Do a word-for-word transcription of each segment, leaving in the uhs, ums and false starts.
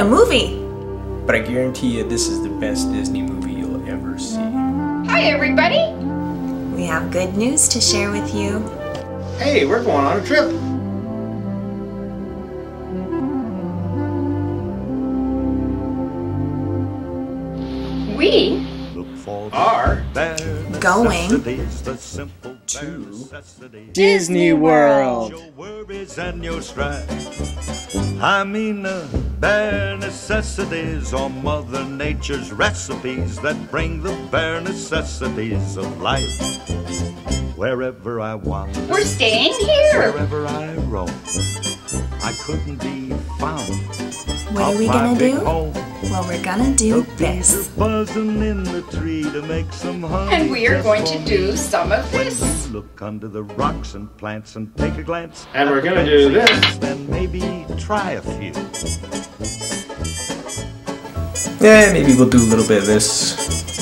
a movie! But I guarantee you this is the best Disney movie you'll ever see. Hi, everybody! We have good news to share with you. Hey, we're going on a trip. We are going To Disney World. Your worries and your strife. I mean the bare necessities or Mother Nature's recipes that bring the bare necessities of life. Wherever I wander, We're staying here. wherever I roam, I couldn't be found. What are Off we my gonna big do? home. Well, we're gonna do The bees this. are buzzing in the tree to make some honey. And we are just going for to me. do some of When this. you look under the rocks and plants and take a glance, And at we're the gonna do fancy this. things, then maybe try a few. Yeah, maybe we'll do a little bit of this.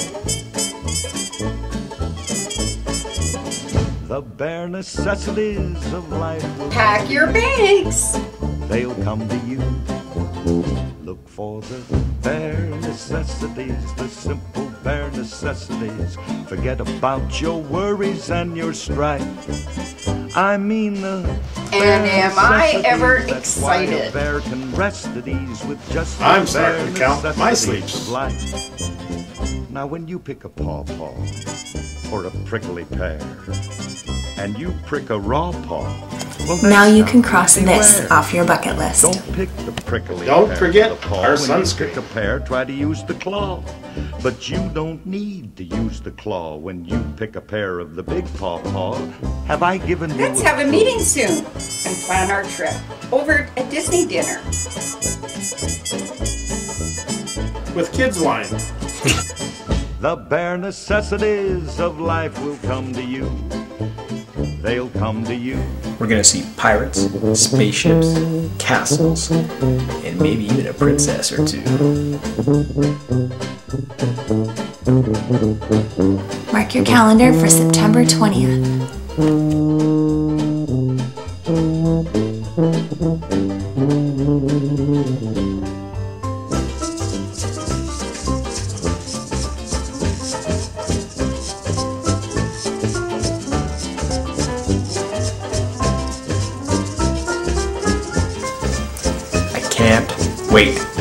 The bare necessities of life will Pack your bags. they'll come to you. Look for the bare necessities, the simple bare necessities. Forget about your worries and your strife. I mean the And bare am I ever necessities. That's why a excited? bear can rest at ease with just the I'm starting bare to count my necessities sleeps. of life. Now when you pick a pawpaw or a prickly pear, and you prick a raw paw, well, Now that's you not can cross easy this wear. off your bucket list. Don't pick the prickly Don't pear forget with the paw. our When sunscreen. you pick a pear, try to use the claw. But you don't need to use the claw when you pick a pear of the big pawpaw. Have I given you Let's a have a clue? meeting soon and plan our trip over at Disney dinner. With kids wine. The bare necessities of life will come to you. They'll come to you. We're gonna see pirates, spaceships, castles, and maybe even a princess or two. Mark your calendar for September twentieth. I can't wait.